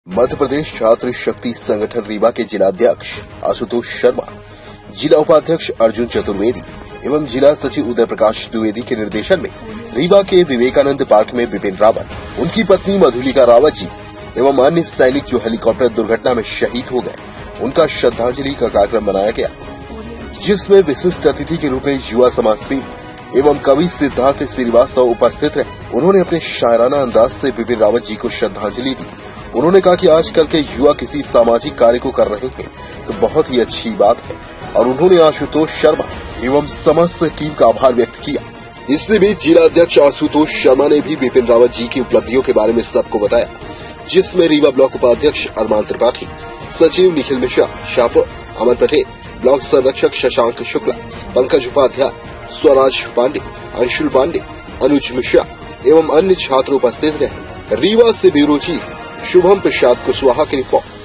मध्य प्रदेश छात्र शक्ति संगठन रीवा के जिलाध्यक्ष आशुतोष शर्मा, जिला उपाध्यक्ष अर्जुन चतुर्वेदी एवं जिला सचिव उदय प्रकाश द्विवेदी के निर्देशन में रीवा के विवेकानंद पार्क में विपिन रावत, उनकी पत्नी मधुलिका रावत जी एवं अन्य सैनिक जो हेलीकॉप्टर दुर्घटना में शहीद हो गए, उनका श्रद्धांजलि का कार्यक्रम मनाया गया, जिसमें विशिष्ट अतिथि के रूप में युवा समाजसेवी एवं कवि सिद्धार्थ श्रीवास्तव उपस्थित रहे। उन्होंने अपने शायराना अंदाज से विपिन रावत जी को श्रद्धांजलि दी। उन्होंने कहा कि आजकल के युवा किसी सामाजिक कार्य को कर रहे हैं तो बहुत ही अच्छी बात है, और उन्होंने आशुतोष शर्मा एवं समस्त टीम का आभार व्यक्त किया। इससे भी जिला अध्यक्ष आशुतोष शर्मा ने भी विपिन रावत जी की उपलब्धियों के बारे में सबको बताया, जिसमें रीवा ब्लॉक उपाध्यक्ष अरमान त्रिपाठी, सचिव निखिल मिश्रा, शाहपुर अमन पटेल, ब्लॉक संरक्षक शशांक शुक्ला, पंकज उपाध्याय, स्वराज पांडे, अंशुल पांडे, अनुज मिश्रा एवं अन्य छात्र उपस्थित रहे। रीवा से ब्यूरो चीफ शुभम प्रसाद कुशवाहा की रिपोर्ट।